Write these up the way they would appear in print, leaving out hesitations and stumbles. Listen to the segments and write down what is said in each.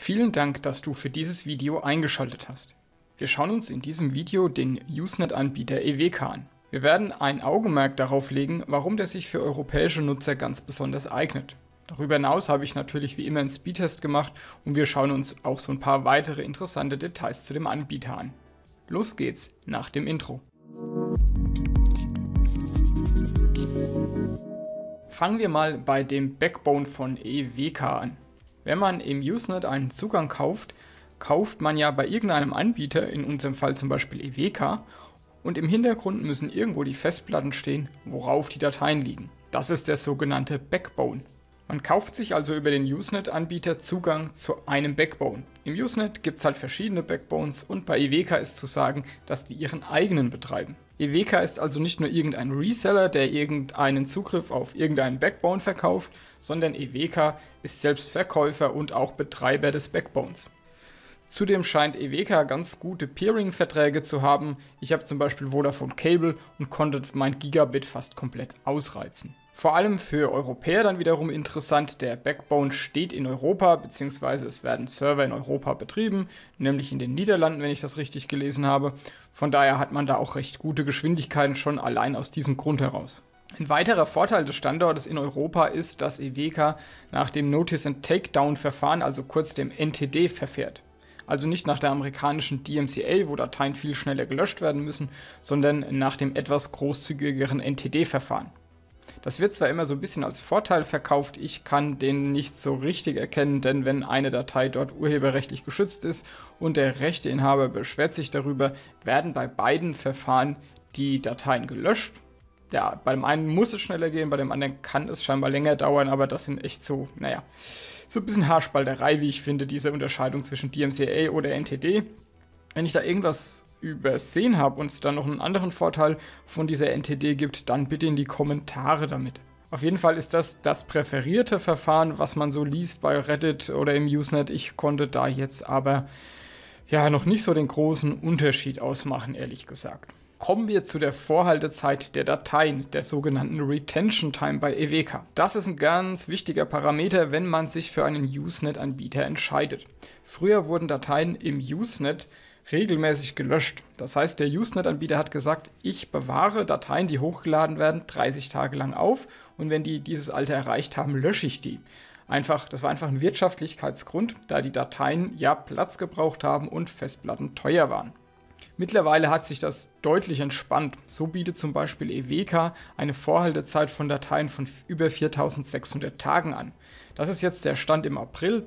Vielen Dank, dass du für dieses Video eingeschaltet hast. Wir schauen uns in diesem Video den Usenet-Anbieter EWK an. Wir werden ein Augenmerk darauf legen, warum der sich für europäische Nutzer ganz besonders eignet. Darüber hinaus habe ich natürlich wie immer einen Speedtest gemacht und wir schauen uns auch so ein paar weitere interessante Details zu dem Anbieter an. Los geht's nach dem Intro. Fangen wir mal bei dem Backbone von EWK an. Wenn man im Usenet einen Zugang kauft, kauft man ja bei irgendeinem Anbieter, in unserem Fall zum Beispiel EWK, und im Hintergrund müssen irgendwo die Festplatten stehen, worauf die Dateien liegen. Das ist der sogenannte Backbone. Man kauft sich also über den Usenet-Anbieter Zugang zu einem Backbone. Im Usenet gibt es halt verschiedene Backbones und bei EWK ist zu sagen, dass die ihren eigenen betreiben. EWK ist also nicht nur irgendein Reseller, der irgendeinen Zugriff auf irgendeinen Backbone verkauft, sondern EWK ist selbst Verkäufer und auch Betreiber des Backbones. Zudem scheint EWK ganz gute Peering-Verträge zu haben. Ich habe zum Beispiel Vodafone Cable und konnte mein Gigabit fast komplett ausreizen. Vor allem für Europäer dann wiederum interessant, der Backbone steht in Europa, beziehungsweise es werden Server in Europa betrieben, nämlich in den Niederlanden, wenn ich das richtig gelesen habe. Von daher hat man da auch recht gute Geschwindigkeiten schon allein aus diesem Grund heraus. Ein weiterer Vorteil des Standortes in Europa ist, dass EWK nach dem Notice-and-Takedown-Verfahren, also kurz dem NTD, verfährt. Also nicht nach der amerikanischen DMCA, wo Dateien viel schneller gelöscht werden müssen, sondern nach dem etwas großzügigeren NTD-Verfahren. Das wird zwar immer so ein bisschen als Vorteil verkauft, ich kann den nicht so richtig erkennen, denn wenn eine Datei dort urheberrechtlich geschützt ist und der Rechteinhaber beschwert sich darüber, werden bei beiden Verfahren die Dateien gelöscht. Ja, bei dem einen muss es schneller gehen, bei dem anderen kann es scheinbar länger dauern, aber das sind echt so, so ein bisschen Haarspalterei, wie ich finde, diese Unterscheidung zwischen DMCA oder NTD. Wenn ich da irgendwas übersehen habe und es dann noch einen anderen Vorteil von dieser NTD gibt, dann bitte in die Kommentare damit. Auf jeden Fall ist das präferierte Verfahren, was man so liest bei Reddit oder im Usenet. Ich konnte da jetzt aber noch nicht so den großen Unterschied ausmachen, ehrlich gesagt. Kommen wir zu der Vorhaltezeit der Dateien, der sogenannten Retention Time bei EWK. Das ist ein ganz wichtiger Parameter, wenn man sich für einen Usenet-Anbieter entscheidet. Früher wurden Dateien im Usenet regelmäßig gelöscht. Das heißt, der Usenet-Anbieter hat gesagt, ich bewahre Dateien, die hochgeladen werden, 30 Tage lang auf und wenn die dieses Alter erreicht haben, lösche ich die. Das war einfach ein Wirtschaftlichkeitsgrund, da die Dateien ja Platz gebraucht haben und Festplatten teuer waren. Mittlerweile hat sich das deutlich entspannt. So bietet zum Beispiel EWK eine Vorhaltezeit von Dateien von über 4600 Tagen an. Das ist jetzt der Stand im April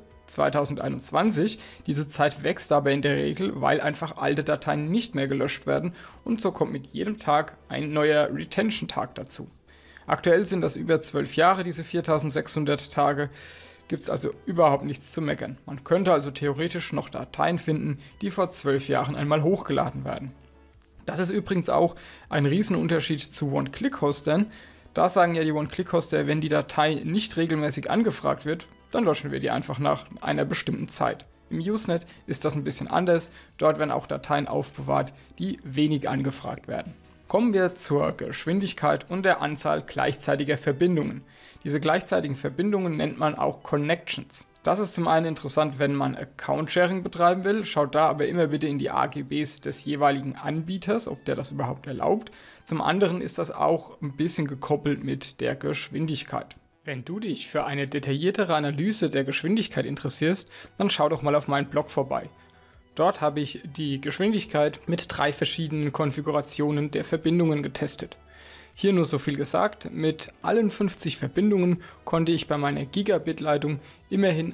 2021. Diese Zeit wächst aber in der Regel, weil einfach alte Dateien nicht mehr gelöscht werden und so kommt mit jedem Tag ein neuer Retention-Tag dazu. Aktuell sind das über 12 Jahre, diese 4600 Tage. Gibt es also überhaupt nichts zu meckern. Man könnte also theoretisch noch Dateien finden, die vor 12 Jahren einmal hochgeladen werden. Das ist übrigens auch ein Riesenunterschied zu One-Click-Hostern. Da sagen ja die One-Click-Hoster, wenn die Datei nicht regelmäßig angefragt wird, dann löschen wir die einfach nach einer bestimmten Zeit. Im Usenet ist das ein bisschen anders. Dort werden auch Dateien aufbewahrt, die wenig angefragt werden. Kommen wir zur Geschwindigkeit und der Anzahl gleichzeitiger Verbindungen. Diese gleichzeitigen Verbindungen nennt man auch Connections. Das ist zum einen interessant, wenn man Account-Sharing betreiben will. Schaut da aber immer bitte in die AGBs des jeweiligen Anbieters, ob der das überhaupt erlaubt. Zum anderen ist das auch ein bisschen gekoppelt mit der Geschwindigkeit. Wenn du dich für eine detailliertere Analyse der Geschwindigkeit interessierst, dann schau doch mal auf meinen Blog vorbei. Dort habe ich die Geschwindigkeit mit 3 verschiedenen Konfigurationen der Verbindungen getestet. Hier nur so viel gesagt, mit allen 50 Verbindungen konnte ich bei meiner Gigabit-Leitung immerhin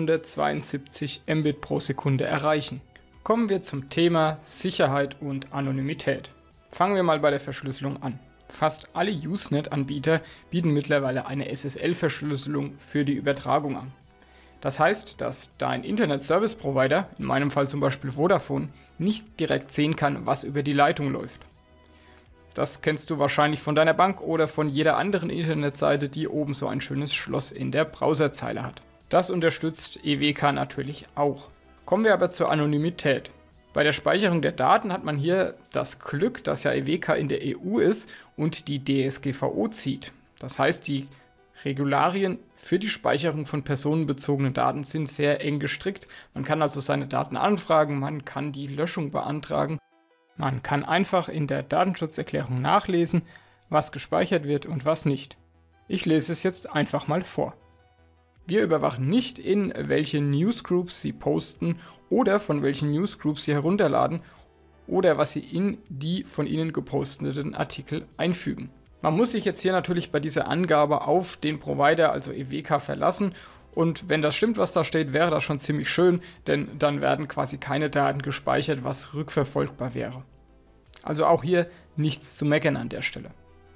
872 Mbit pro Sekunde erreichen. Kommen wir zum Thema Sicherheit und Anonymität. Fangen wir mal bei der Verschlüsselung an. Fast alle Usenet-Anbieter bieten mittlerweile eine SSL-Verschlüsselung für die Übertragung an. Das heißt, dass dein Internet-Service-Provider, in meinem Fall zum Beispiel Vodafone, nicht direkt sehen kann, was über die Leitung läuft. Das kennst du wahrscheinlich von deiner Bank oder von jeder anderen Internetseite, die oben so ein schönes Schloss in der Browserzeile hat. Das unterstützt EWK natürlich auch. Kommen wir aber zur Anonymität. Bei der Speicherung der Daten hat man hier das Glück, dass ja EWK in der EU ist und die DSGVO zieht. Das heißt, die Regularien für die Speicherung von personenbezogenen Daten sind sehr eng gestrickt. Man kann also seine Daten anfragen, man kann die Löschung beantragen. Man kann einfach in der Datenschutzerklärung nachlesen, was gespeichert wird und was nicht. Ich lese es jetzt einfach mal vor. Wir überwachen nicht, in welche Newsgroups Sie posten oder von welchen Newsgroups Sie herunterladen oder was Sie in die von Ihnen geposteten Artikel einfügen. Man muss sich jetzt hier natürlich bei dieser Angabe auf den Provider, also EWK, verlassen. Und wenn das stimmt, was da steht, wäre das schon ziemlich schön, denn dann werden quasi keine Daten gespeichert, was rückverfolgbar wäre. Also auch hier nichts zu meckern an der Stelle.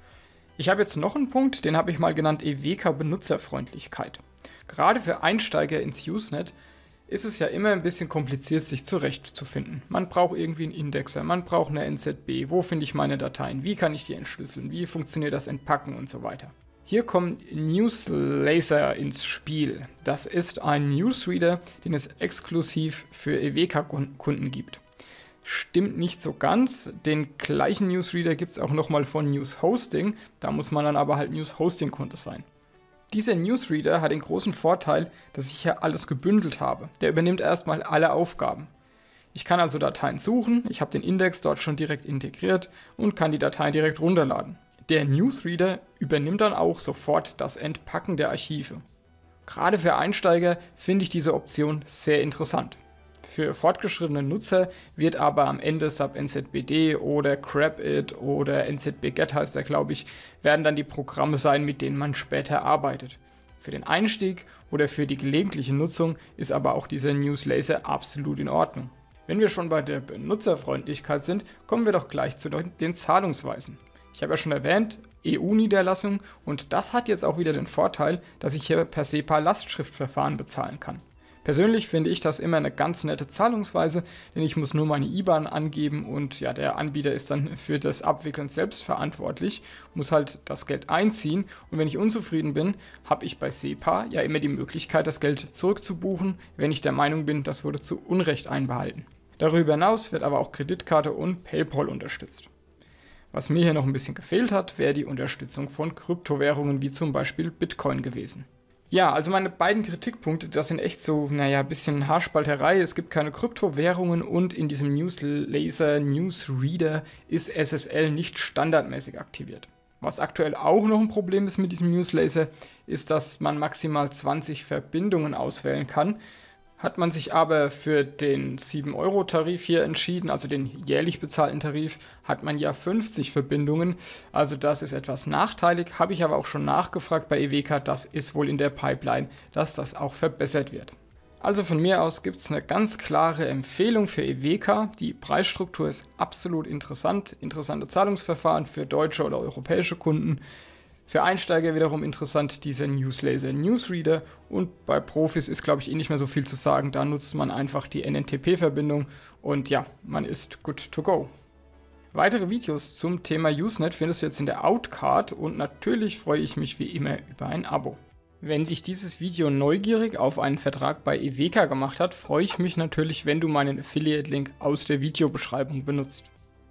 Ich habe jetzt noch einen Punkt, den habe ich mal genannt EWK-Benutzerfreundlichkeit. Gerade für Einsteiger ins Usenet ist es ja immer ein bisschen kompliziert, sich zurechtzufinden. Man braucht irgendwie einen Indexer, man braucht eine NZB, wo finde ich meine Dateien, wie kann ich die entschlüsseln, wie funktioniert das Entpacken und so weiter. Hier kommt Newslaser ins Spiel. Das ist ein Newsreader, den es exklusiv für EWK-Kunden gibt. Stimmt nicht so ganz, den gleichen Newsreader gibt es auch nochmal von Newshosting, da muss man dann aber halt Newshosting-Kunde sein. Dieser Newsreader hat den großen Vorteil, dass ich hier alles gebündelt habe. Der übernimmt erstmal alle Aufgaben. Ich kann also Dateien suchen, ich habe den Index dort schon direkt integriert und kann die Dateien direkt runterladen. Der Newsreader übernimmt dann auch sofort das Entpacken der Archive. Gerade für Einsteiger finde ich diese Option sehr interessant. Für fortgeschrittene Nutzer wird aber am Ende SAP NZBD oder Crapit oder NZBGet heißt er, glaube ich, werden dann die Programme sein, mit denen man später arbeitet. Für den Einstieg oder für die gelegentliche Nutzung ist aber auch dieser Newslaser absolut in Ordnung. Wenn wir schon bei der Benutzerfreundlichkeit sind, kommen wir doch gleich zu den Zahlungsweisen. Ich habe ja schon erwähnt, EU-Niederlassung, und das hat jetzt auch wieder den Vorteil, dass ich hier per SEPA-Lastschriftverfahren bezahlen kann. Persönlich finde ich das immer eine ganz nette Zahlungsweise, denn ich muss nur meine IBAN angeben und ja, der Anbieter ist dann für das Abwickeln selbst verantwortlich, muss halt das Geld einziehen, und wenn ich unzufrieden bin, habe ich bei SEPA ja immer die Möglichkeit, das Geld zurückzubuchen, wenn ich der Meinung bin, das wurde zu Unrecht einbehalten. Darüber hinaus wird aber auch Kreditkarte und PayPal unterstützt. Was mir hier noch ein bisschen gefehlt hat, wäre die Unterstützung von Kryptowährungen wie zum Beispiel Bitcoin gewesen. Ja, also meine beiden Kritikpunkte, das sind echt so, naja, ein bisschen Haarspalterei. Es gibt keine Kryptowährungen und in diesem Newslaser, Newsreader ist SSL nicht standardmäßig aktiviert. Was aktuell auch noch ein Problem ist mit diesem Newslaser, ist, dass man maximal 20 Verbindungen auswählen kann. Hat man sich aber für den 7-Euro-Tarif hier entschieden, also den jährlich bezahlten Tarif, hat man ja 50 Verbindungen. Also das ist etwas nachteilig, habe ich aber auch schon nachgefragt bei EWK, das ist wohl in der Pipeline, dass das auch verbessert wird. Also von mir aus gibt es eine ganz klare Empfehlung für EWK. Die Preisstruktur ist absolut interessant, interessante Zahlungsverfahren für deutsche oder europäische Kunden. Für Einsteiger wiederum interessant dieser Newslaser Newsreader, und bei Profis ist, glaube ich, nicht mehr so viel zu sagen. Da nutzt man einfach die NNTP-Verbindung und ja, man ist good to go. Weitere Videos zum Thema Usenet findest du jetzt in der Outcard, und natürlich freue ich mich wie immer über ein Abo. Wenn dich dieses Video neugierig auf einen Vertrag bei EWK gemacht hat, freue ich mich natürlich, wenn du meinen Affiliate-Link aus der Videobeschreibung benutzt.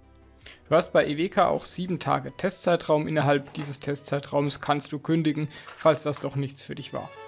Du hast bei EWK auch 7 Tage Testzeitraum. Innerhalb dieses Testzeitraums kannst du kündigen, falls das doch nichts für dich war.